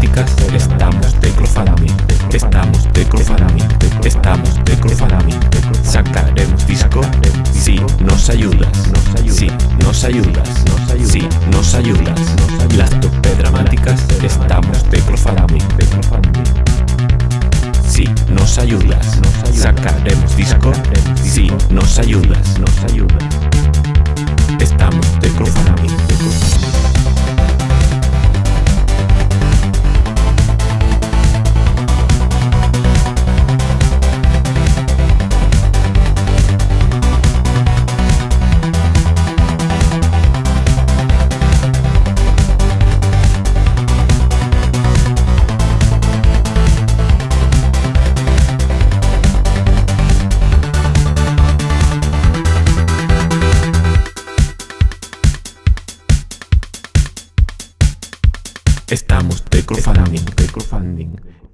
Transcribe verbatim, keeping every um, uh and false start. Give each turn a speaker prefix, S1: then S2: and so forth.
S1: Pedramáticas, estamos de crowdfunding, estamos de crowdfunding, estamos de crowdfunding. Sacaremos disco si nos ayudas, si nos ayudas, si nos ayudas. Las dos Pedramáticas, estamos de crowdfunding. Si nos ayudas, sacaremos disco si nos ayudas, nos ayudas. Estamos de crowdfunding. Estamos de crowdfunding, de crowdfunding.